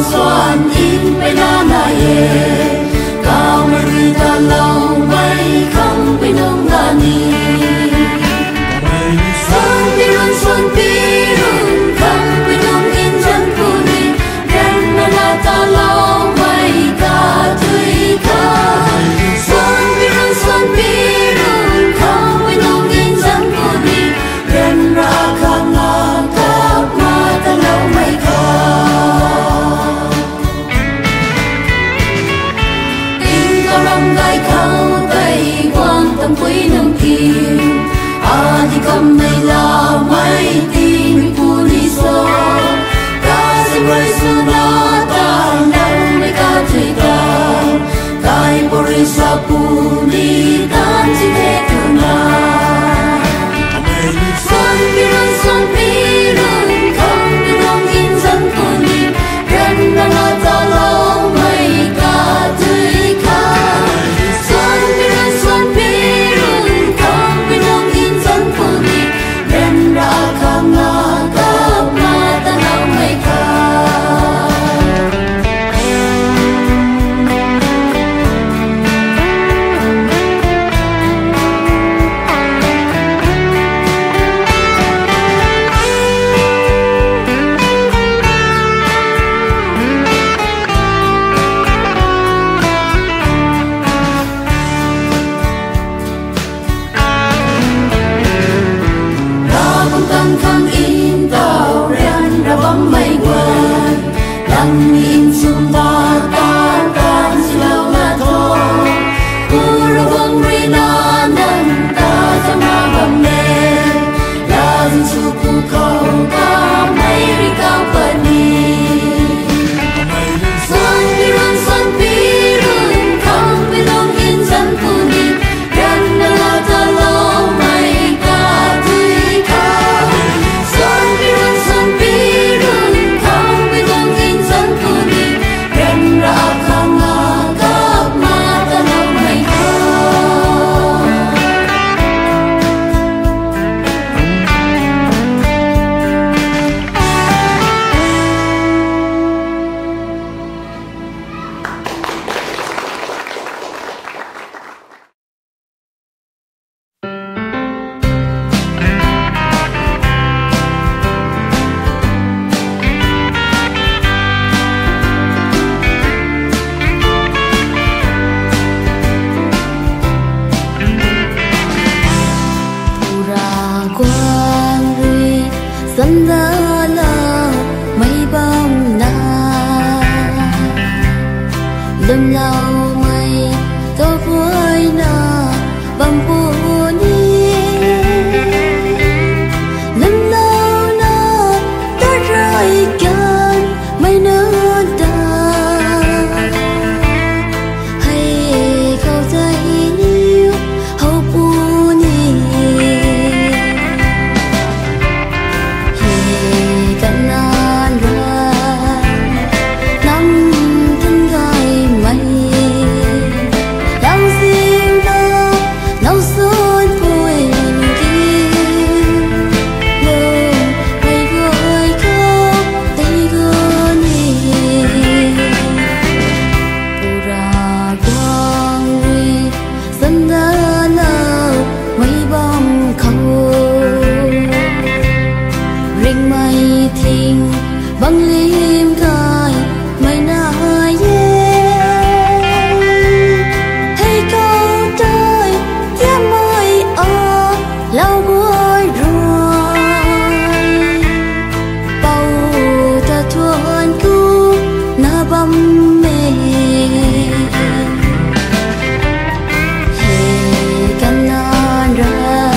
soan in pe na na ye cao mari ta lâu mai không pe nong ga ni xuân pirun không pe nong in chân ku ni ren na ta lâu mai ka tui ka xuân pirun không pe nong in chân ku ni ren ra ka nga ka ma ta lâu mai ka gai khâu tay quang tâm quý nông kim đi cầm mây la mai tin pu đi so ca sim rai su na ta nau mai ca thui ta kai pori sa pu ni tan chi te tu na xuân pirun không đi nong in dân pu ni ren na ta lâu mai ca thui ka xuân pirun không đi nong in dân pu ni ren ra ka nga ka ma ta nau mai ka khang in tàu ren ra bấm mây quên lăng in sum ta tan si lâu na tho ku ra vong ri na nan ta ma bam ne la zin su ku kau ka mai ri kau pa ni xuân pirun không pe nong in dân pu ni ren na ta lâu mai ka tui ka xuân pirun không pe nong in dân pu ni ren ra ka nga ka ma ta nau mai ka quang ri dân la la mây bom na lâm lao mây tô vui na bom pu ni lâm lao na ta rơi can mây nơ ta hay khâu dây níu hậu pu ni băng lim gai mây na ye hay câu trời tiếng mây ở lâu vui rồi bao ta thuần cu na băm mê hey can na ra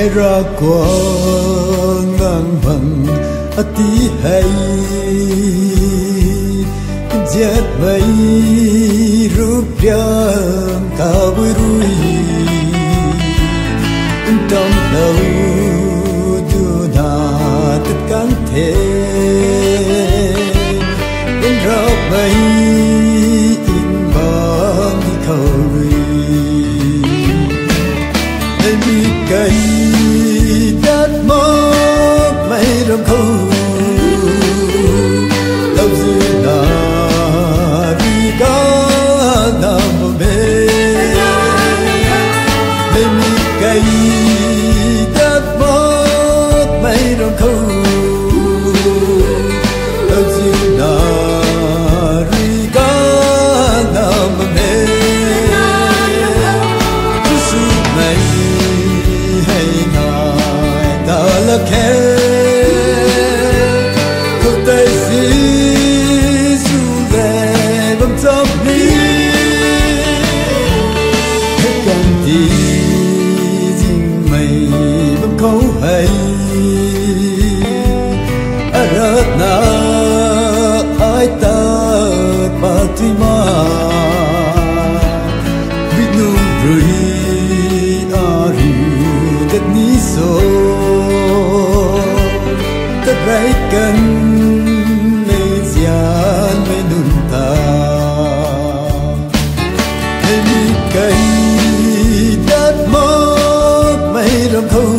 hay ra qua ngang bằng ati hay jet bay rup yang ta vui rui tâm đầu du na tất cả thế in ra bay in bang đi khâu mi cây đất mơ mây rong khâu lâu dư na đi cá nam bê mi cây đất mơ mây rong khâu lâu dư na đi cá nam bê su mây la khe ko tay si su le bam top ni kan ti jing mai bam khâu hay arat na ai ta pa ti ma binum rui ari dat ni so rai cần nơi gian với nụ ta hay cây đất mơ mây rong khâu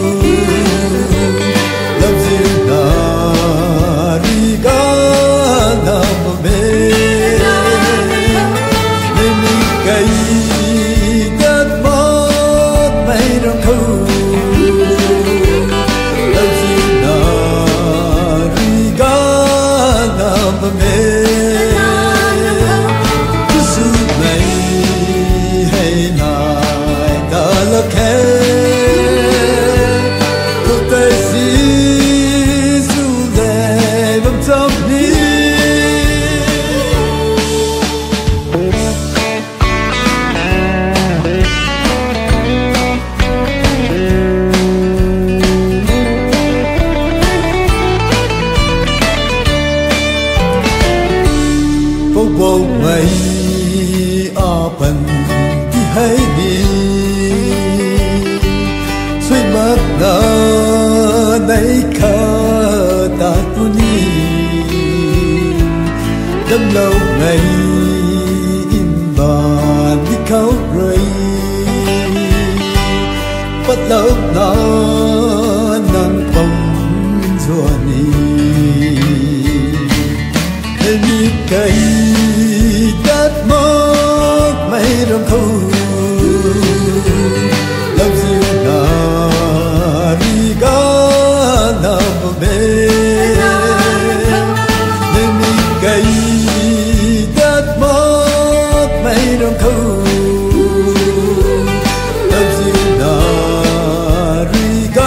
làm gì ta đi cá nam bê hay cây đất mơ mây rong khâu vô mây a phần thì hay đi suy mất na đây khờ ta tu ni đâm lâu ngày im bàn đi khâu rồi bắt lâu na nắng bông rùa ni mi cây đất mơ mây rong khâu làm gì na đi cá nam bê mi cây đất mơ mây rong khâu làm gì na đi cá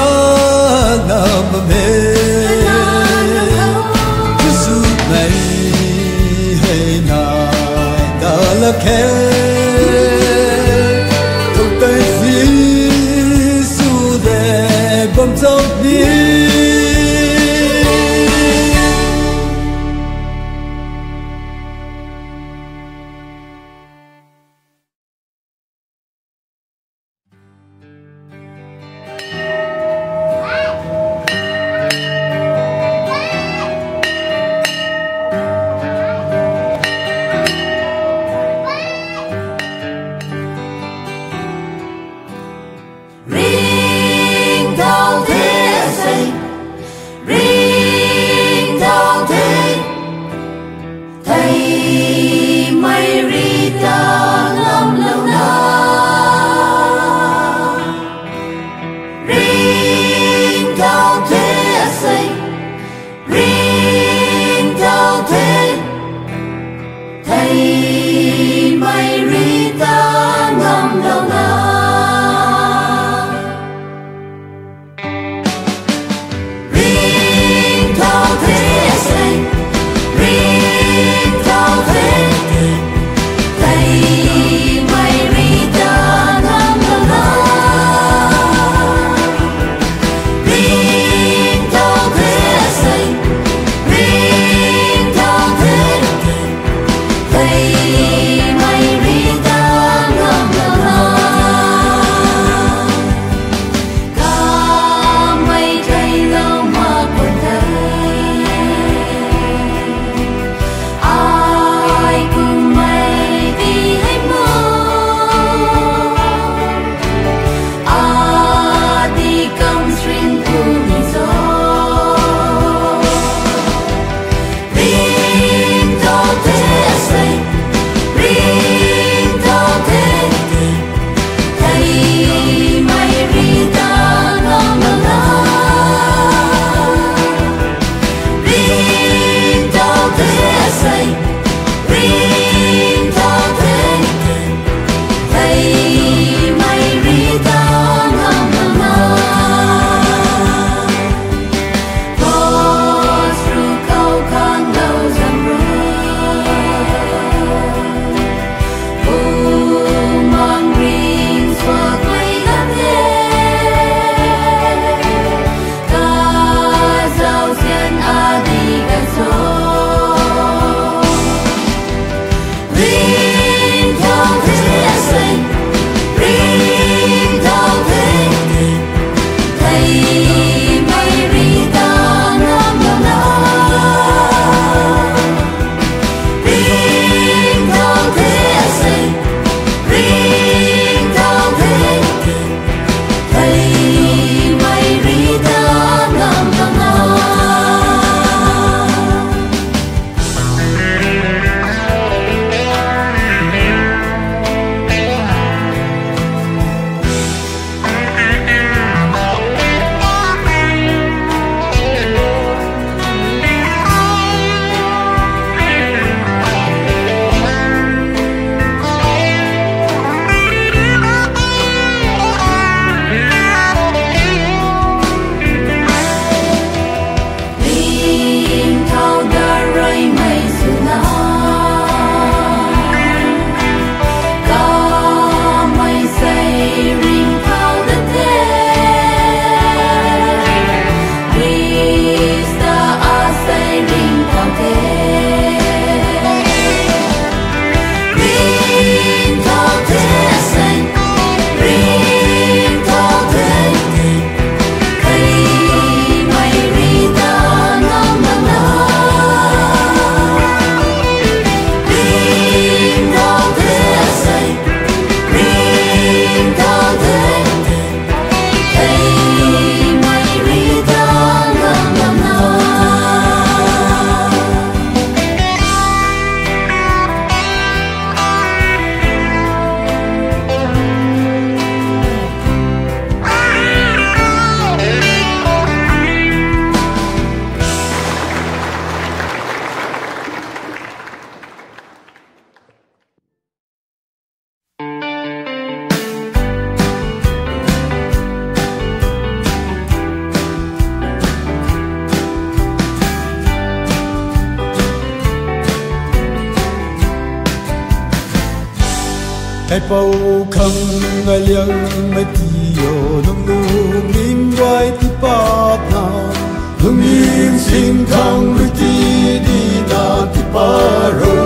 Ai bao khăng ngai liang mai tio nung lung in vai ti pat na lung in sin khang lu ti di na ti paro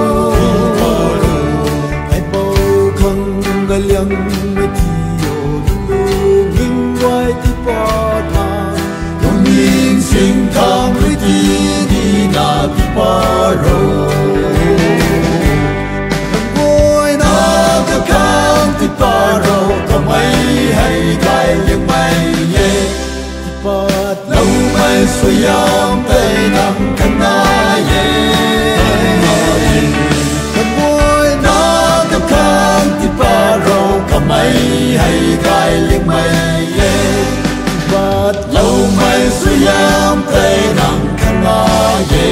ai bao khăng ngai liang mai tio nung lung in vai ti pat na lung in sin khang lu ti di na ti paro khang ti paro có mấy hay gai nhưng mày ye ti pat lâu mai xuôi yam tây nam khăn na ye con môi na có khang ti paro có mấy hay gai nhưng mày ye ti pat lâu mai xuôi yam tây nam khăn na ye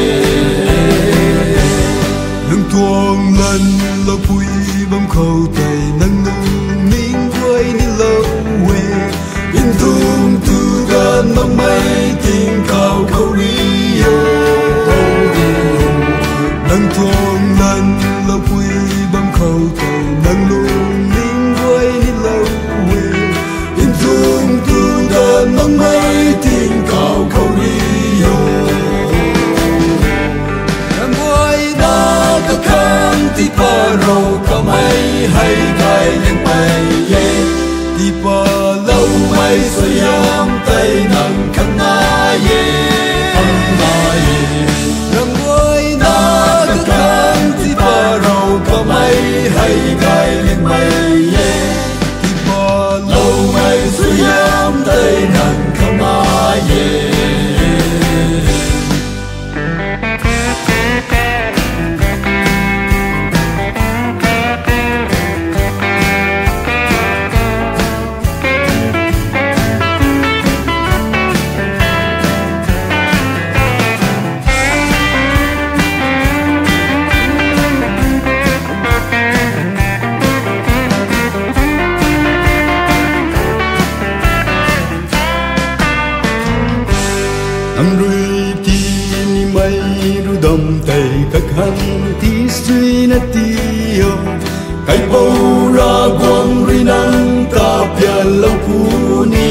lưng tuông lần lâu vui bấm khâu tay nâng nung nín quay ní lâu quê yên thung tu gan mong mây tình cao khâu rio nâng thuông lần lâu vui bấm khâu tay nâng nung nín quay ní lâu quê yên thung tu gan mong mây tình cao khâu rio khang ti paro có mấy hay gai nhưng mày ye ti pa lâu mai xuôi yam tây nắng khăn na ye năm ngôi na khang ti paro có mấy hay gai nhưng mày ye ti pa lâu mai xuôi yam tây nắng khăn na ye ti suy na tio kai po ra quang ri nang ta pia lâu pu ni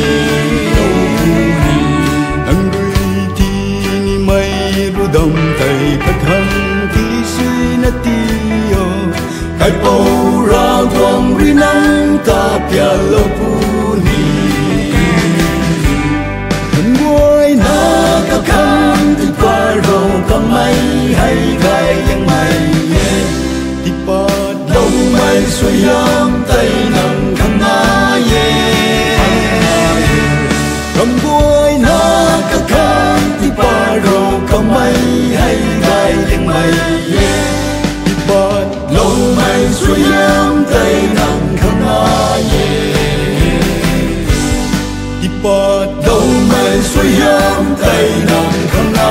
ang ri ti ni mai ru dom tai ka khang ti suy na tio kai po ra quang ri nang ta pia lâu pu ni buai na ka kan ti paro ka mai hay gai leng mai ye ti pat lo mai suyam tay nang khana ye ti pat lo mai suyam tay nang khana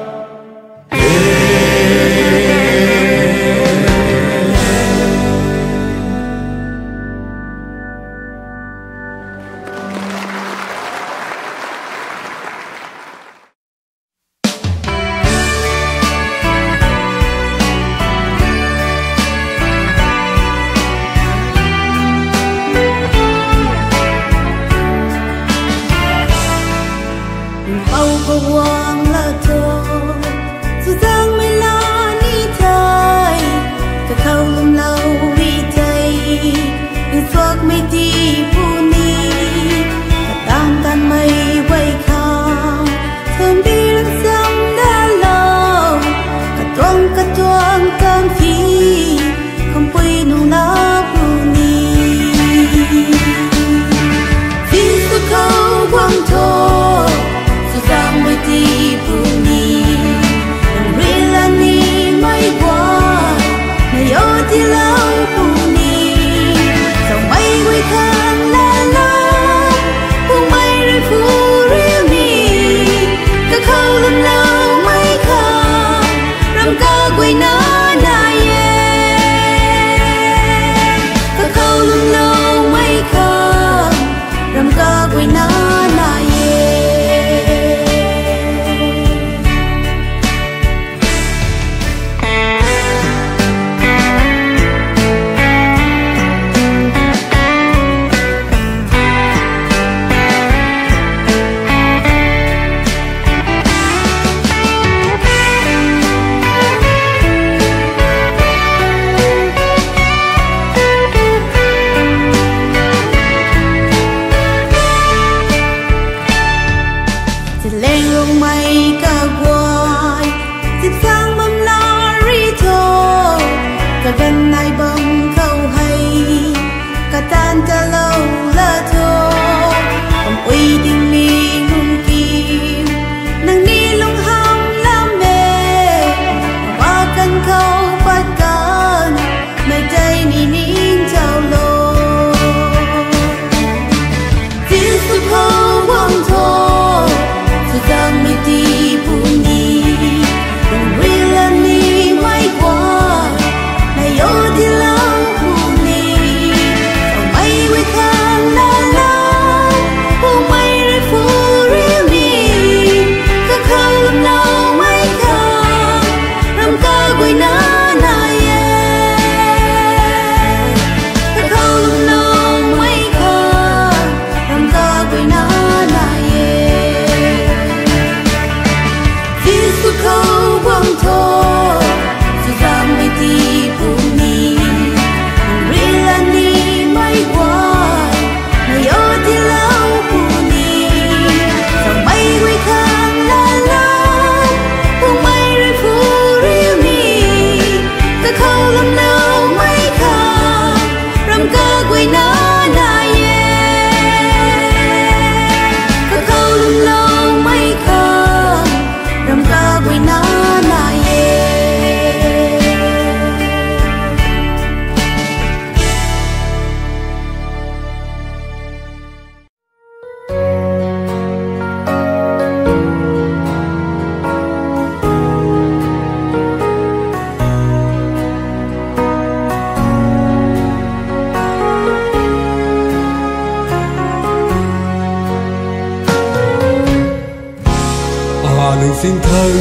sinh thân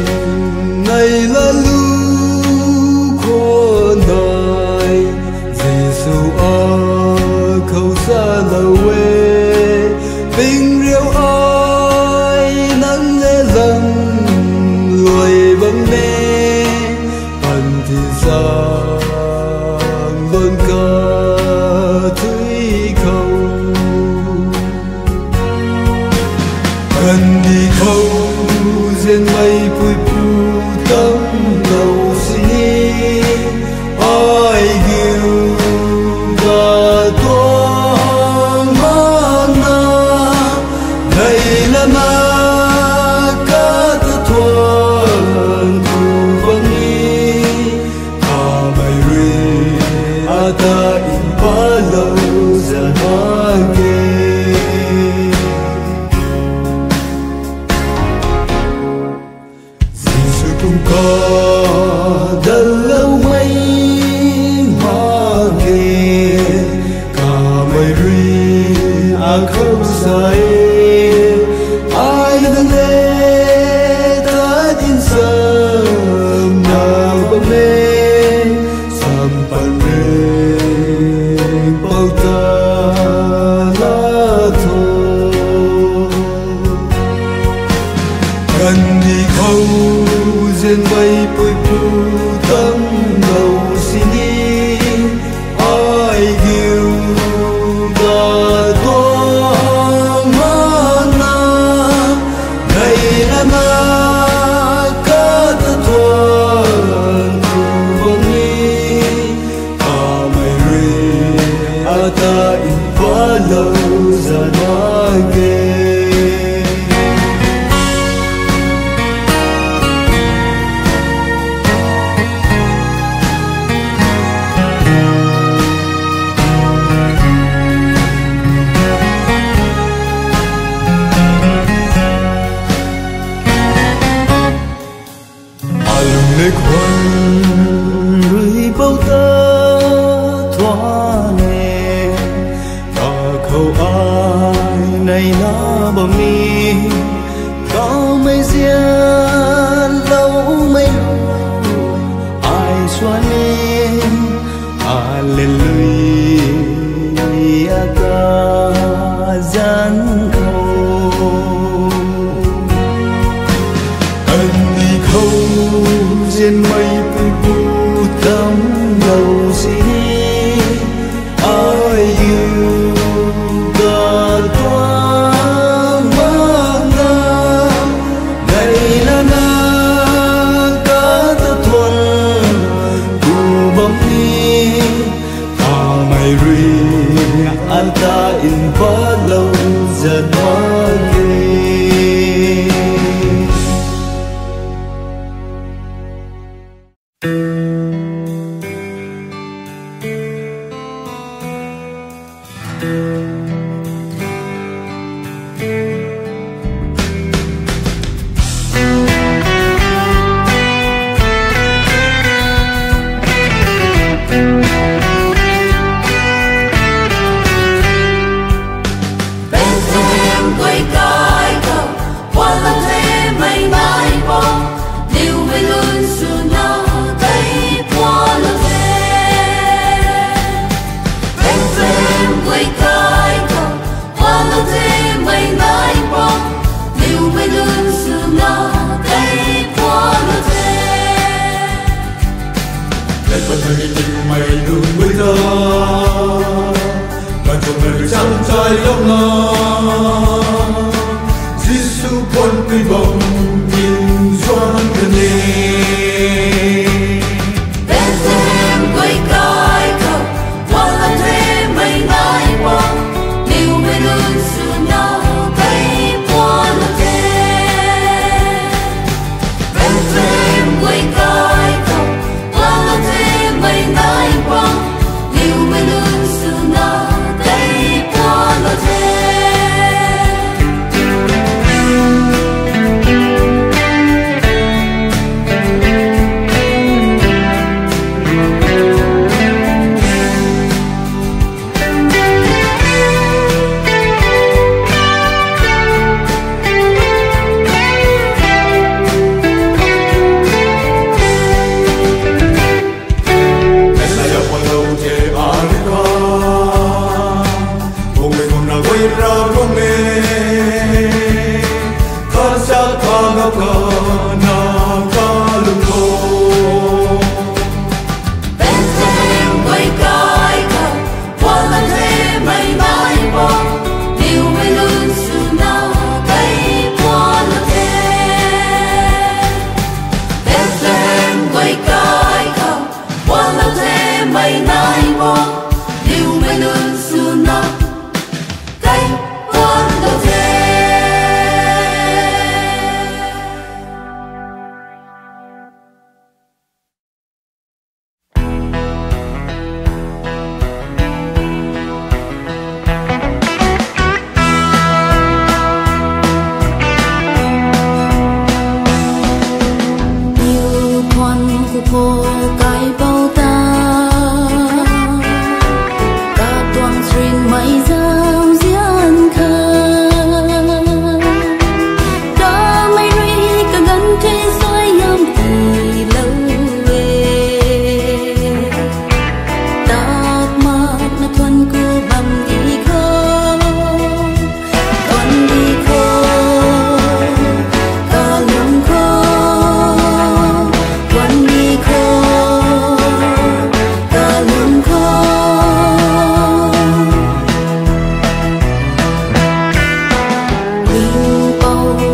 này là lưu khổ đời Giêsu ở khâu xa lâu quê tình riêu ai nắng nghe lần người bấm mê phần thì sang luôn ca thủy khâu cần đi khâu duyên mây vui phù tâm đầu xin ai yêu và toan mana đây lama kata tuan ku bangi amai ri ada impalau zanage Giêsu cũng có dalau mai mage kamai ri akhau sai ai đang lê ta tin sớm nào bông lên sớm pan reng bao ta la thô cần đi khâu duyên bay bụi phù tâm đầu xin đi ai yêu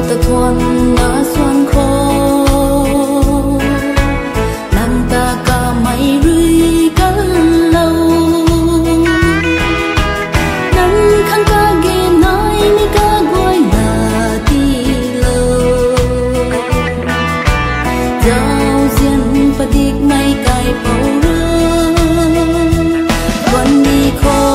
ta thuần na xuân khô nan ta cả mây rưỡi cắn lâu nan khăn ca ghé nói mi ca gọi là ti lâu giao diên và điệp mây cài bầu rơi vẫn đi khô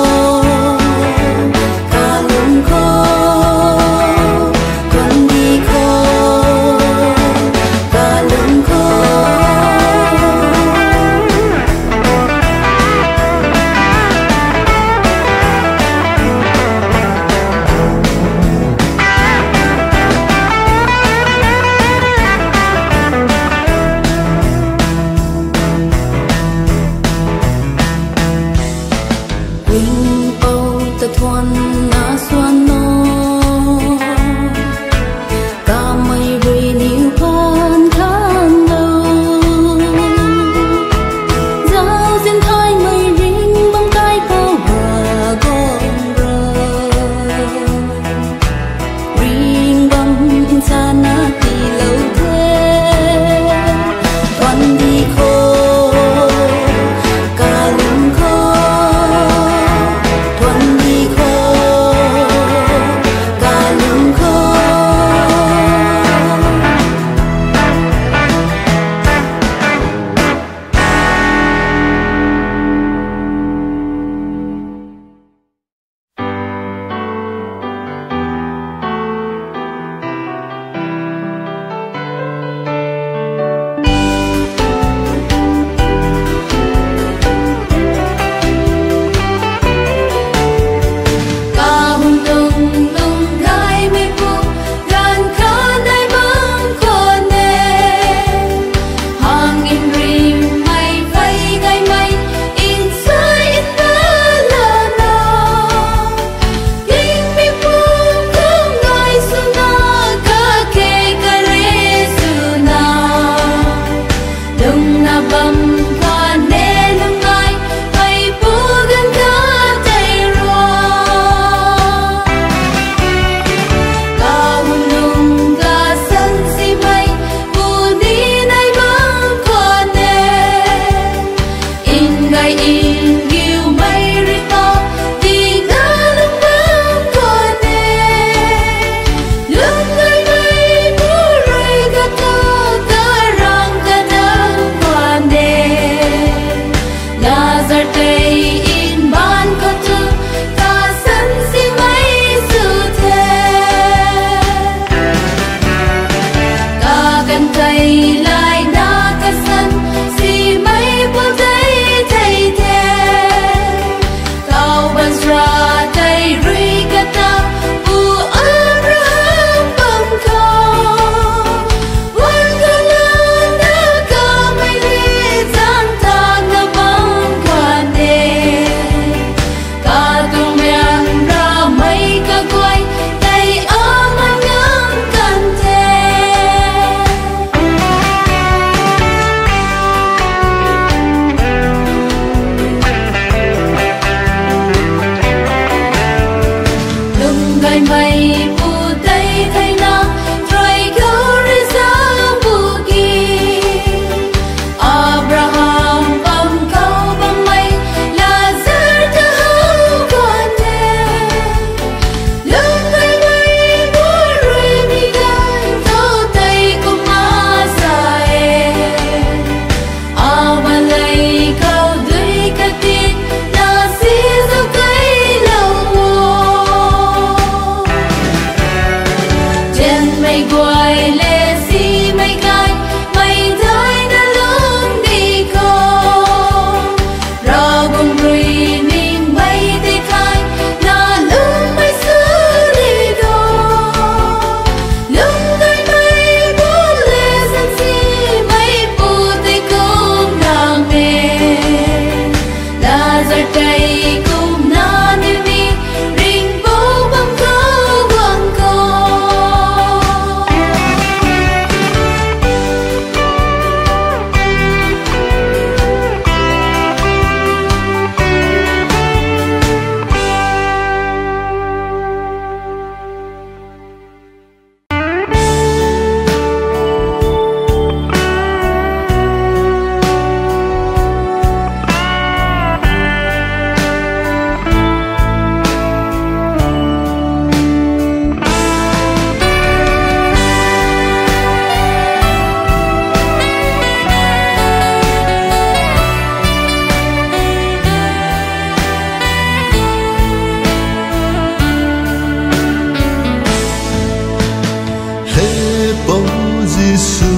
bóng Giêsu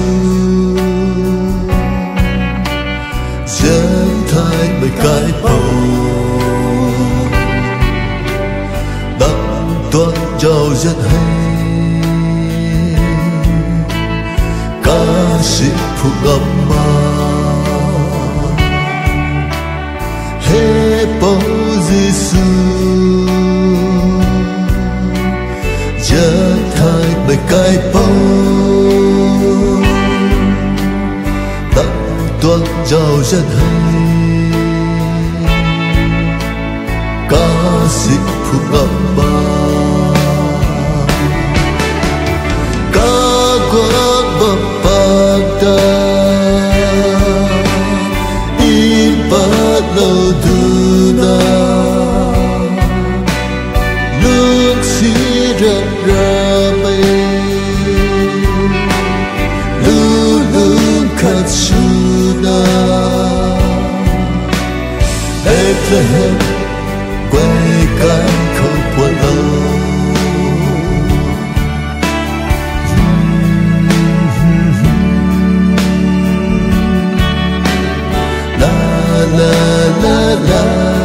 dáng thay mấy cái bầu đặng toan giàu rất hay ca sĩ phụ ngập mà hê bóng Giêsu dáng thay mấy cái bầu tuân giàu rất hay ca sĩ phụ ngập mà ca quán bập bạc ta in bắt đầu từ na nước xí rợn ra mây lưu lương khát Bethlehem quay cánh không buồn lâu la la la la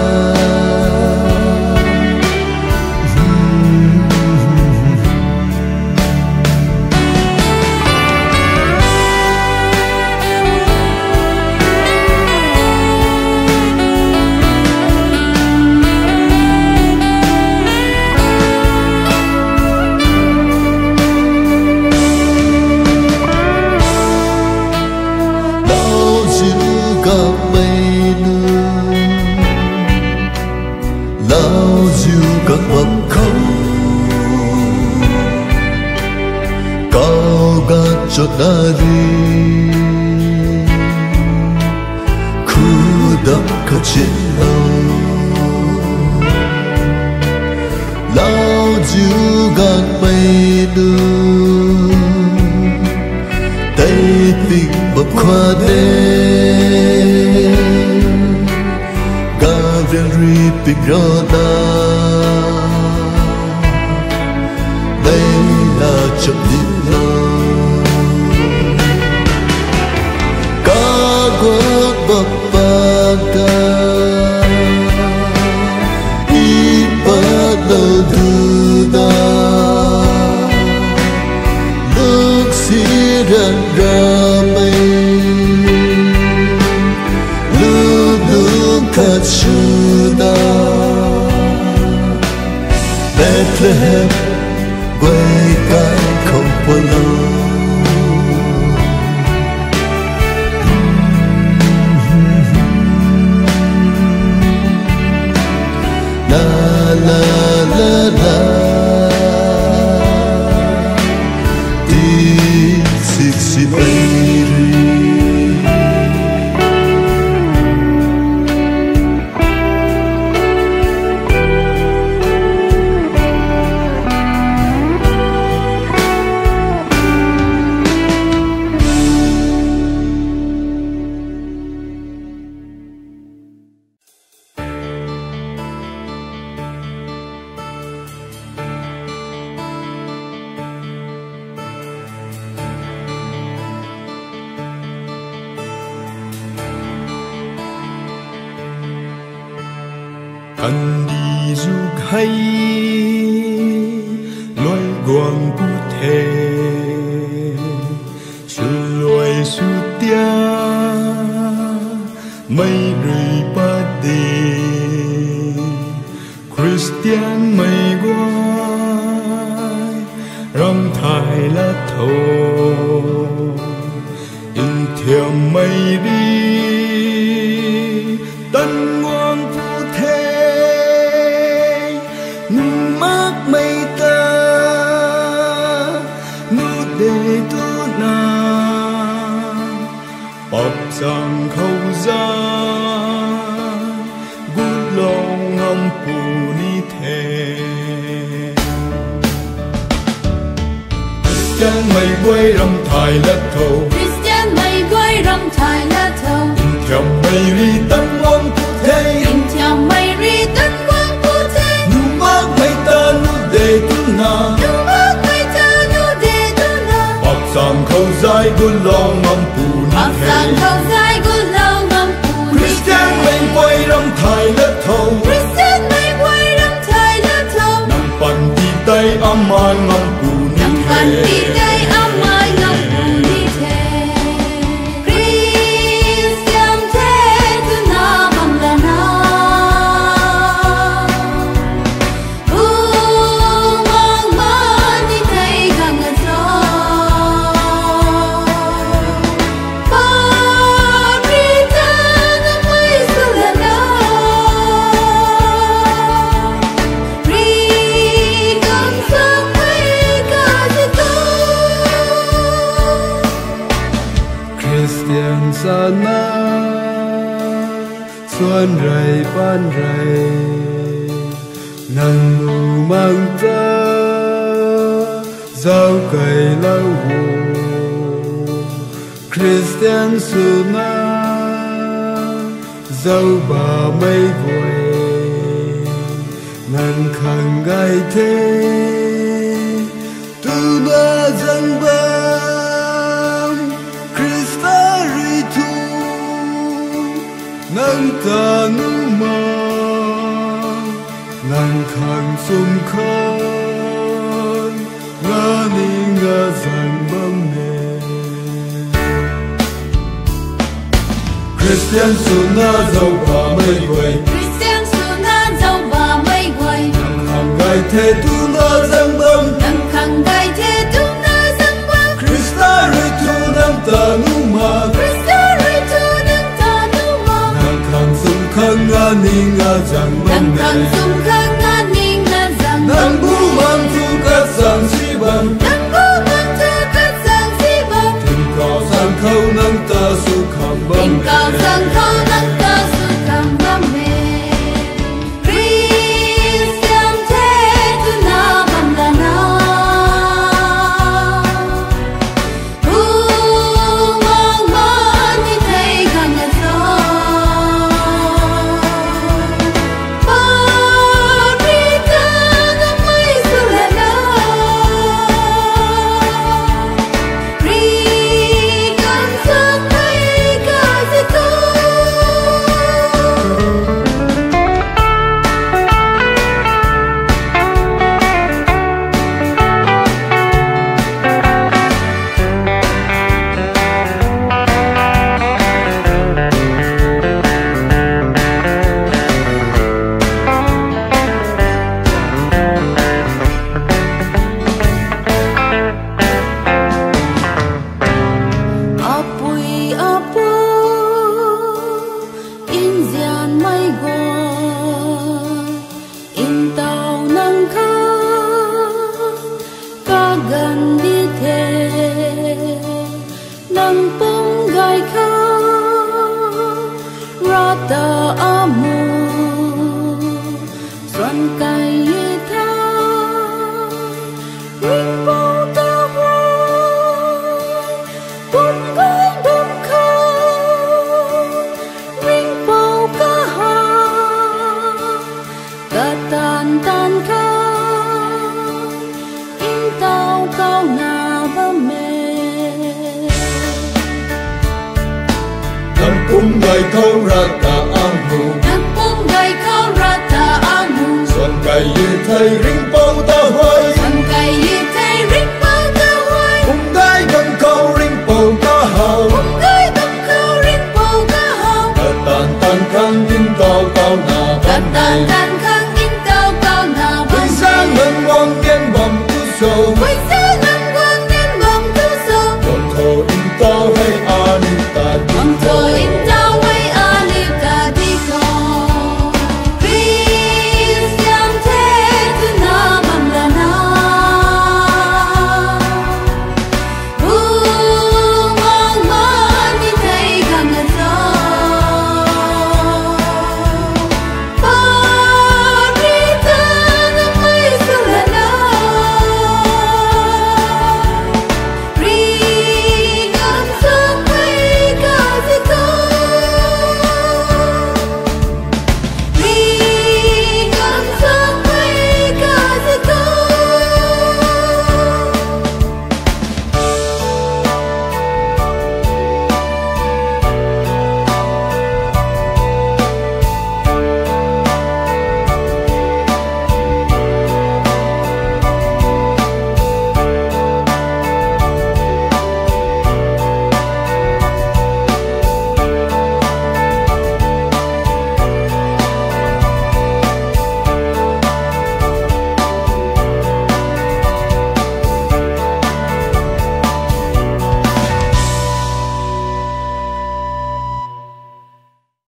cho nari khu đất có chiến lâu lao diu gan mây đường tay tình bậc khoa đê ga viên ri tình rõ ta đây là chậm điểm lâu Bapaka Ipadaduna Luksiran ramai Lulung katsuna Bethlehem quay cánh không buồn lâu la la la la ti siksi baby cần đi dục hay loài quang cụ thể sự loài su tia mây rơi ba đi Christian mây quay rong thái là thô in thiềm mây đi tân quang phụ thế nung mát mây ta nu đề tu na bọc rằng khâu ra gút lòng ngâm phù ni thề Christian mây quay rong thái là thô Christian mây quay rong thái là thô theo mây ri tân quang phụ thế theo mây ri tân quang phụ thế nung mát mây ta nu đề tu na nung mát mây ta nu đề tu na bọc sang khâu dài gun long ngâm phù ni Học sang khâu dài gun long ngâm phù ni Christian lên quay râm thai lớp thâu Christian lên quay râm thai lớp thâu nang pan ti tay aman ngâm phù ni nang pan ti tay aman ngâm phù ni the Christian the tu na mam la na mang man ni tay gang cho Christian sana xuân rầy ban rầy nắng mù mang ta giao cày lau hồ Christian sana dâu bà mây quay ngàn khang gai thế tu na dân bang Christa ritu nang ta nu ma nang khang sum khan nga ni nga zang bam ne Christian suna dâu bà mây quay Christian suna dâu bà mây quay nang khang gai thế tu na zang bam nang khang gai thế tu na zang bam Christa ritu nang ta nu ma Christa ritu nang ta nu ma nang khang sum khan nga ni nga zang bam nang khang sum khan nga ni nga zang bam nang bu man tu kat sang si bam nang bu man tu kat sang si bam tình cỏ sang khâu nang ta su kham bam tình cỏ sang khâu nang ta su kham bam me Christian thế tu na bam la na mang man ni thấy gang cho kum gai thâu ra ta